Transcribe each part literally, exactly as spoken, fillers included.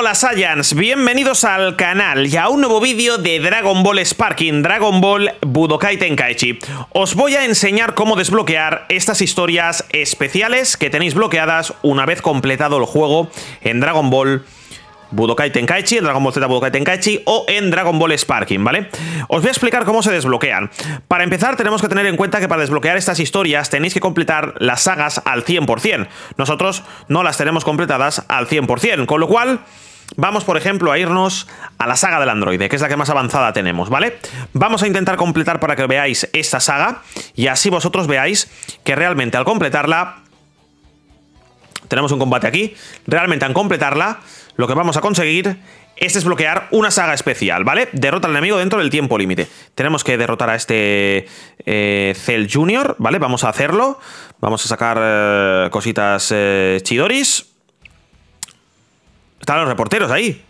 Hola Saiyans, bienvenidos al canal y a un nuevo vídeo de Dragon Ball Sparking, Dragon Ball Budokai Tenkaichi. Os voy a enseñar cómo desbloquear estas historias especiales que tenéis bloqueadas una vez completado el juego en Dragon Ball Budokai Tenkaichi, en Dragon Ball Z Budokai Tenkaichi o en Dragon Ball Sparking, ¿vale? Os voy a explicar cómo se desbloquean. Para empezar tenemos que tener en cuenta que para desbloquear estas historias tenéis que completar las sagas al cien por cien. Nosotros no las tenemos completadas al cien por cien, con lo cual vamos, por ejemplo, a irnos a la saga del androide, que es la que más avanzada tenemos, ¿vale? Vamos a intentar completar para que veáis esta saga y así vosotros veáis que realmente al completarla... Tenemos un combate aquí. Realmente al completarla, lo que vamos a conseguir es desbloquear una saga especial, ¿vale? Derrota al enemigo dentro del tiempo límite. Tenemos que derrotar a este eh, Cell Junior, ¿vale? Vamos a hacerlo. Vamos a sacar eh, cositas eh, chidoris. Están los reporteros ahí.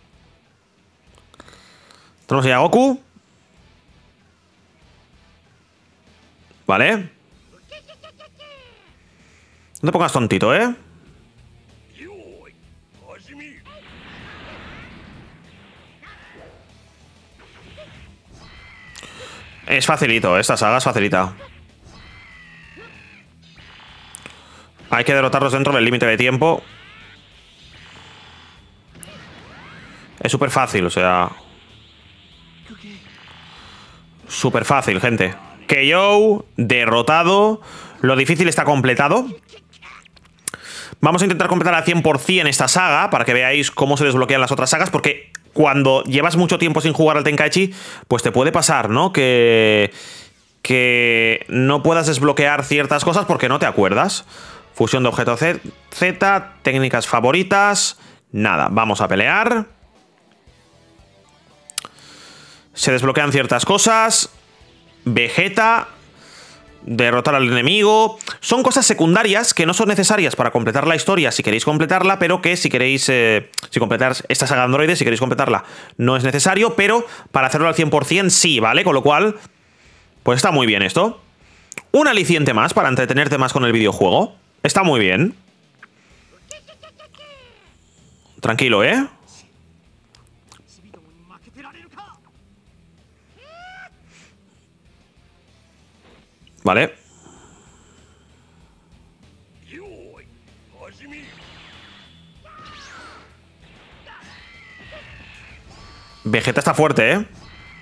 Tenemos ahí a Goku. Vale. No te pongas tontito, ¿eh? Es facilito, esta saga es facilita. Hay que derrotarlos dentro del límite de tiempo. Es súper fácil, o sea... Súper fácil, gente. K O, derrotado. Lo difícil está completado. Vamos a intentar completar al cien por cien esta saga para que veáis cómo se desbloquean las otras sagas, porque cuando llevas mucho tiempo sin jugar al Tenkaichi, pues te puede pasar, ¿no? Que, que no puedas desbloquear ciertas cosas porque no te acuerdas. Fusión de objeto Z, técnicas favoritas. Nada, vamos a pelear. Se desbloquean ciertas cosas. Vegeta... Derrotar al enemigo. Son cosas secundarias que no son necesarias para completar la historia si queréis completarla, pero que si queréis, eh, si completar esta saga de androides, si queréis completarla, no es necesario, pero para hacerlo al cien por cien sí, ¿vale? Con lo cual, pues está muy bien esto. Un aliciente más para entretenerte más con el videojuego. Está muy bien. Tranquilo, ¿eh? Vale. Vegeta está fuerte, ¿eh?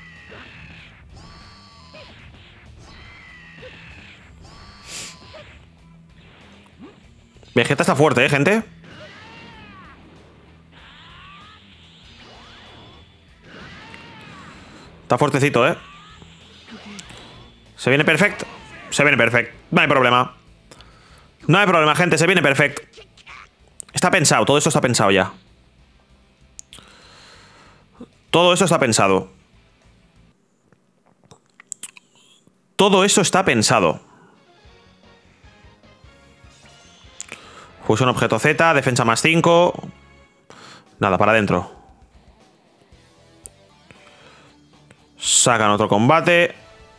Vegeta está fuerte, ¿eh, gente? Está fuertecito, ¿eh? Se viene perfecto. Se viene perfecto. No hay problema. No hay problema, gente. Se viene perfecto. Está pensado. Todo esto está pensado ya. Todo esto está pensado. Todo esto está pensado. Fusión objeto Z. Defensa más cinco. Nada, para adentro. Sacan otro combate.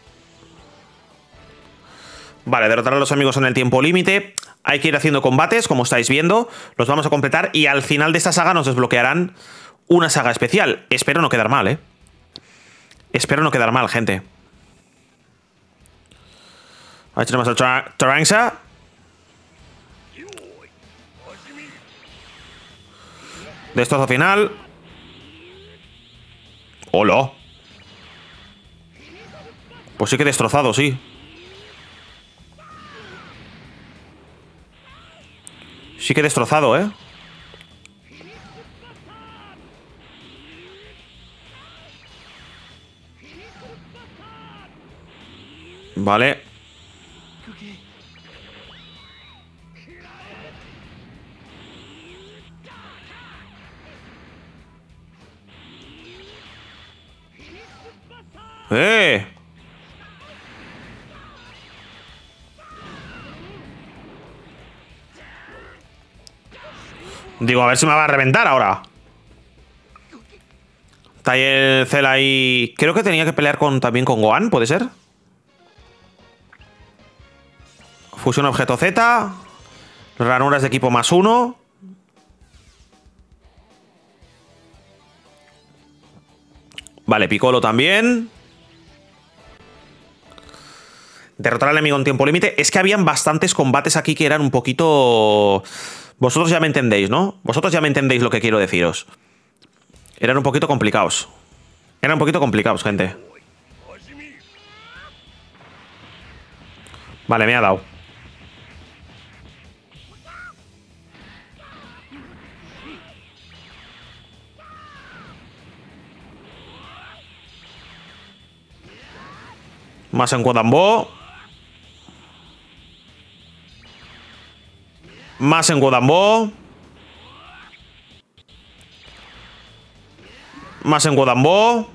Vale, derrotar a los enemigos en el tiempo límite. Hay que ir haciendo combates, como estáis viendo. Los vamos a completar y al final de esta saga nos desbloquearán una saga especial. Espero no quedar mal, ¿eh? Espero no quedar mal, gente. Ahí tenemos al Taranxa. Destrozo final. ¡Hola! Pues sí que destrozado, sí. Sí que destrozado, ¿eh? Vale. ¡Eh! Digo, a ver si me va a reventar ahora. Está ahí el Cell ahí. Creo que tenía que pelear con, también con Gohan, ¿puede ser? Fusión objeto Z. Ranuras de equipo más uno. Vale, Piccolo también. Derrotar al enemigo en tiempo límite. Es que habían bastantes combates aquí que eran un poquito... Vosotros ya me entendéis, ¿no? Vosotros ya me entendéis lo que quiero deciros. Eran un poquito complicados. Eran un poquito complicados, gente. Vale, me ha dado. Más en Guadambo. Más en Guadambo. Más en Guadambo.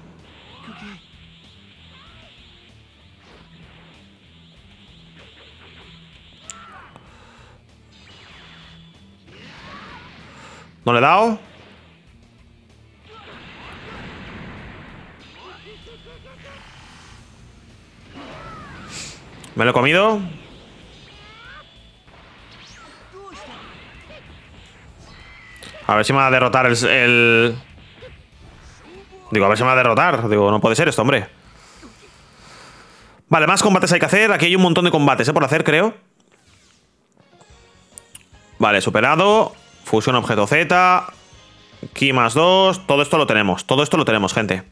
No le he dado. Me lo he comido. A ver si me va a derrotar el, el... Digo, a ver si me va a derrotar. Digo, no puede ser esto, hombre. Vale, más combates hay que hacer. Aquí hay un montón de combates, ¿eh? Por hacer, creo. Vale, superado. Fusión objeto Z. Ki más dos. Todo esto lo tenemos. Todo esto lo tenemos, gente.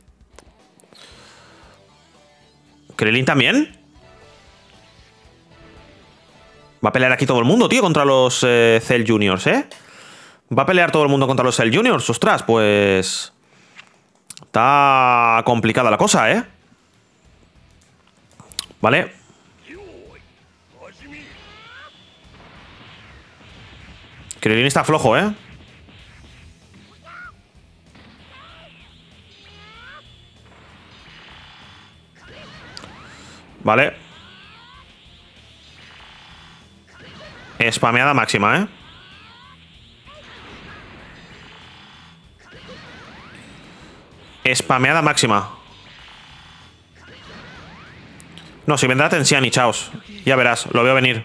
¿Krillin también? Va a pelear aquí todo el mundo, tío, contra los eh, Cell Juniors, ¿eh? Va a pelear todo el mundo contra los Cell Juniors. Ostras, pues... Está complicada la cosa, ¿eh? Vale. Krillin está flojo, ¿eh? Vale. Spameada máxima, ¿eh? Spameada máxima. No, si vendrá Tensian y chaos. Ya verás, lo veo venir.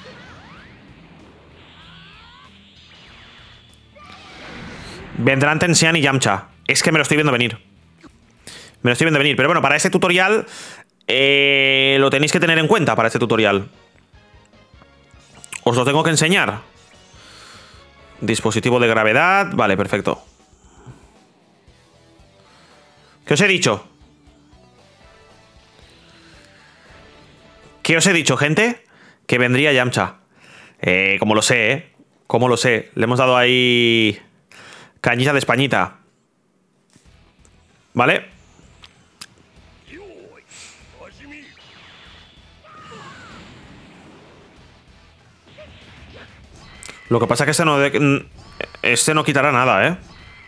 Vendrán Tensian y Yamcha. Es que me lo estoy viendo venir. Me lo estoy viendo venir. Pero bueno, para este tutorial eh, lo tenéis que tener en cuenta. Para este tutorial os lo tengo que enseñar. Dispositivo de gravedad. Vale, perfecto. ¿Qué os he dicho? ¿Qué os he dicho, gente? Que vendría Yamcha. Eh, como lo sé, ¿eh? Como lo sé. Le hemos dado ahí... Cañita de españita. ¿Vale? Lo que pasa es que este no, de... este no quitará nada, ¿eh?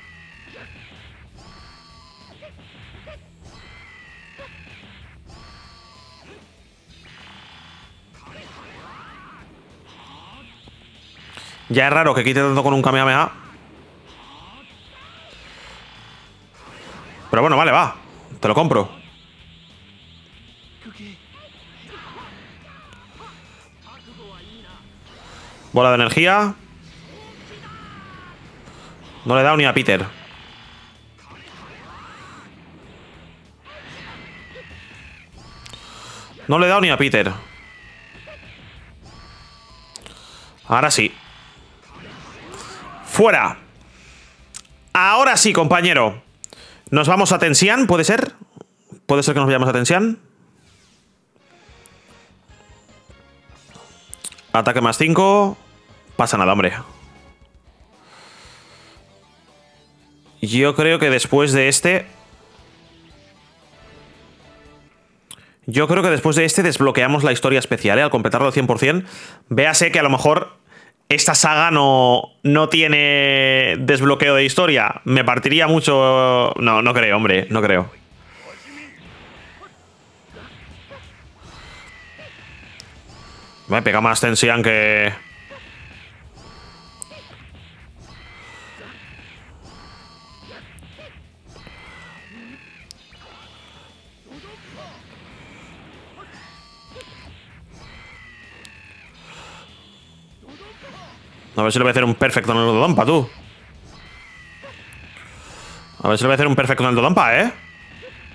Ya es raro que quite tanto con un Kamehameha. Pero bueno, vale, va. Te lo compro. Bola de energía. No le he dado ni a Peter. No le he dado ni a Peter. Ahora sí. ¡Fuera! Ahora sí, compañero. Nos vamos a Tensian, ¿puede ser? ¿Puede ser que nos vayamos a Tensian? Ataque más cinco. Pasa nada, hombre. Yo creo que después de este... Yo creo que después de este desbloqueamos la historia especial, ¿eh? Al completarlo al cien por cien. Véase que a lo mejor esta saga no, no tiene desbloqueo de historia. Me partiría mucho... No, no creo, hombre, no creo. Me pega más Tensian que... A ver si le voy a hacer un perfecto en el Dodonpa, tú. A ver si le voy a hacer un perfecto en el Dodonpa, ¿eh?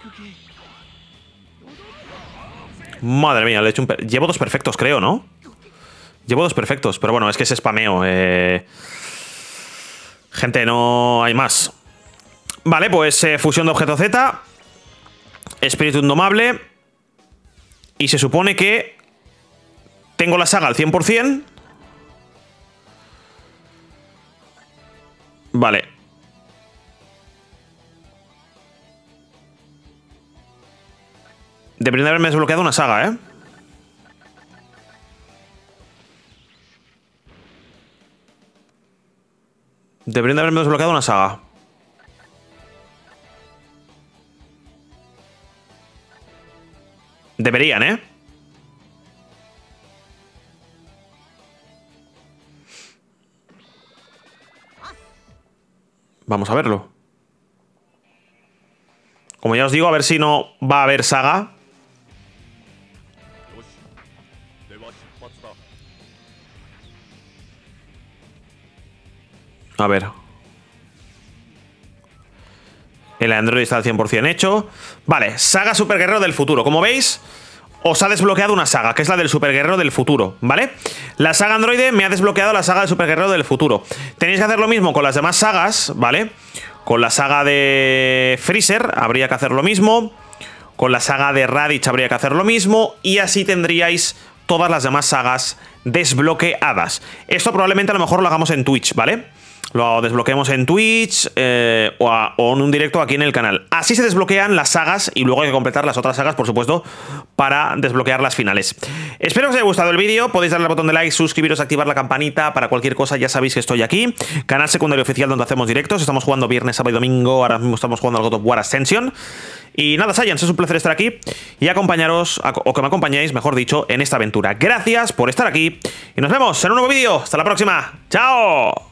Madre mía, le he hecho un... Llevo dos perfectos, creo, ¿no? Llevo dos perfectos, pero bueno, es que es spameo. Eh... Gente, no hay más. Vale, pues eh, fusión de objeto Z. Espíritu indomable. Y se supone que tengo la saga al cien por cien. Vale. Deberían de haberme desbloqueado una saga, ¿eh? Deberían de haberme desbloqueado una saga. Deberían, ¿eh? Vamos a verlo. Como ya os digo, a ver si no va a haber saga. A ver. El Android está al cien por cien hecho. Vale, saga Super Guerrero del futuro. Como veis, os ha desbloqueado una saga, que es la del Super Guerrero del futuro, ¿vale? La saga Android me ha desbloqueado la saga del Super Guerrero del futuro. Tenéis que hacer lo mismo con las demás sagas, ¿vale? Con la saga de Freezer habría que hacer lo mismo. Con la saga de Raditz habría que hacer lo mismo. Y así tendríais todas las demás sagas desbloqueadas. Esto probablemente a lo mejor lo hagamos en Twitch, ¿vale? Lo desbloqueemos en Twitch eh, o, a, o en un directo aquí en el canal. Así se desbloquean las sagas y luego hay que completar las otras sagas, por supuesto, para desbloquear las finales. Espero que os haya gustado el vídeo. Podéis darle al botón de like, suscribiros, activar la campanita. Para cualquier cosa ya sabéis que estoy aquí. Canal secundario oficial donde hacemos directos. Estamos jugando viernes, sábado y domingo. Ahora mismo estamos jugando al God of War Ascension. Y nada, Saiyans, es un placer estar aquí y acompañaros, o que me acompañéis, mejor dicho, en esta aventura. Gracias por estar aquí y nos vemos en un nuevo vídeo. Hasta la próxima. ¡Chao!